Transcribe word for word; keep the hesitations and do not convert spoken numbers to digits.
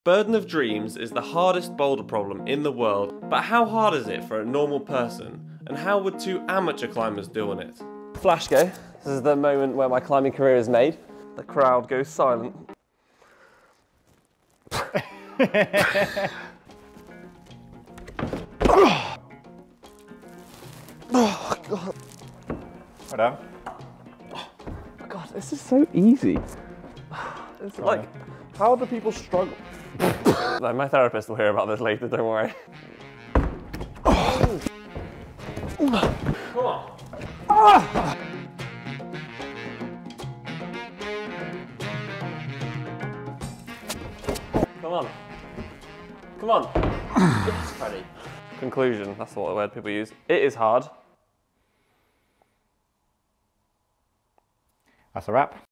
Burden of Dreams is the hardest boulder problem in the world, but how hard is it for a normal person? And how would two amateur climbers do on it? Flash go. This is the moment where my climbing career is made. The crowd goes silent. Oh, God. Well done. Oh, God, this is so easy. It's Go like, on. how do people struggle? No, my therapist will hear about this later, don't worry. Oh. Come on. Ah. Come on. Come on. Yes, Freddie. Conclusion, that's what the word people use. It is hard. That's a wrap.